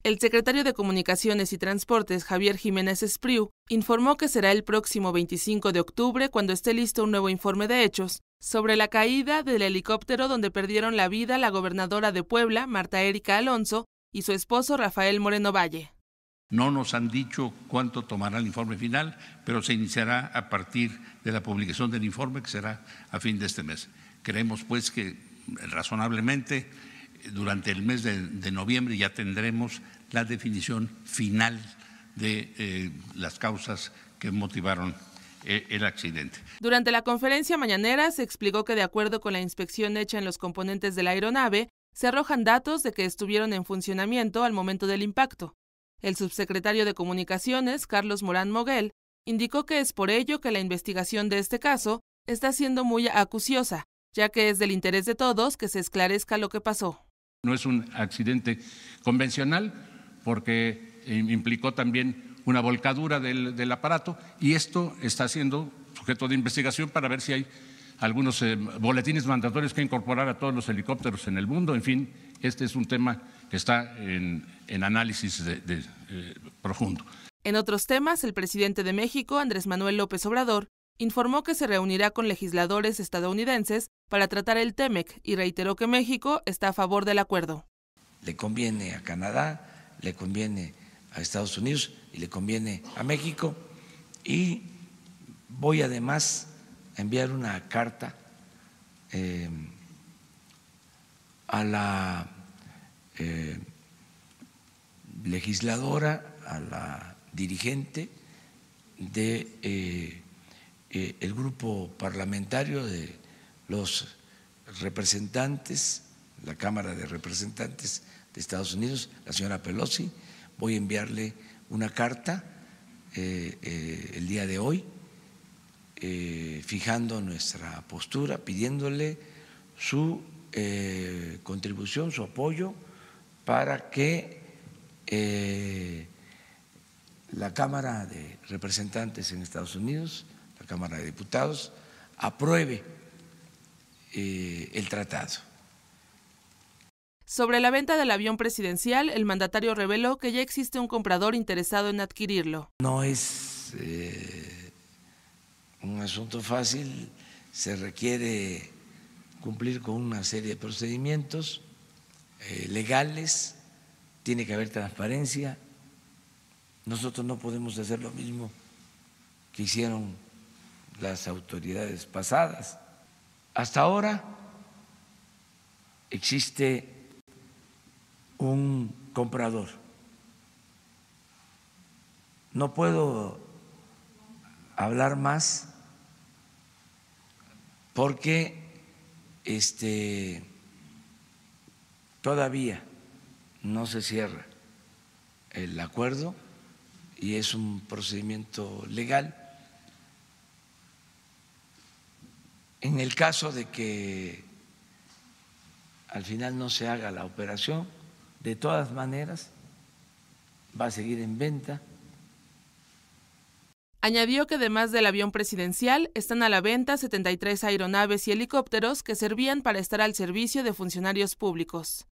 El secretario de Comunicaciones y Transportes, Javier Jiménez Espriu, informó que será el próximo 25 de octubre cuando esté listo un nuevo informe de hechos sobre la caída del helicóptero donde perdieron la vida la gobernadora de Puebla, Marta Erika Alonso, y su esposo, Rafael Moreno Valle. No nos han dicho cuánto tomará el informe final, pero se iniciará a partir de la publicación del informe, que será a fin de este mes. Creemos, pues, que razonablemente durante el mes de noviembre ya tendremos la definición final de las causas que motivaron el accidente. Durante la conferencia mañanera se explicó que de acuerdo con la inspección hecha en los componentes de la aeronave, se arrojan datos de que estuvieron en funcionamiento al momento del impacto. El subsecretario de Comunicaciones, Carlos Morán Moguel, indicó que es por ello que la investigación de este caso está siendo muy acuciosa, ya que es del interés de todos que se esclarezca lo que pasó. No es un accidente convencional porque implicó también una volcadura del aparato y esto está siendo sujeto de investigación para ver si hay algunos boletines mandatorios que incorporar a todos los helicópteros en el mundo. En fin, este es un tema que está en análisis profundo. En otros temas, el presidente de México, Andrés Manuel López Obrador, informó que se reunirá con legisladores estadounidenses para tratar el TEMEC y reiteró que México está a favor del acuerdo. Le conviene a Canadá, le conviene a Estados Unidos y le conviene a México, y voy además a enviar una carta a la legisladora, a la dirigente de el grupo parlamentario de los representantes, la Cámara de Representantes de Estados Unidos, la señora Pelosi. Voy a enviarle una carta el día de hoy, fijando nuestra postura, pidiéndole su contribución, su apoyo para que la Cámara de Representantes en Estados Unidos, la Cámara de Diputados, apruebe el tratado. Sobre la venta del avión presidencial, el mandatario reveló que ya existe un comprador interesado en adquirirlo. No es un asunto fácil, se requiere cumplir con una serie de procedimientos legales, tiene que haber transparencia. Nosotros no podemos hacer lo mismo que hicieron las autoridades pasadas. Hasta ahora existe un comprador. No puedo hablar más porque todavía no se cierra el acuerdo y es un procedimiento legal. En el caso de que al final no se haga la operación, de todas maneras va a seguir en venta. Añadió que además del avión presidencial, están a la venta 73 aeronaves y helicópteros que servían para estar al servicio de funcionarios públicos.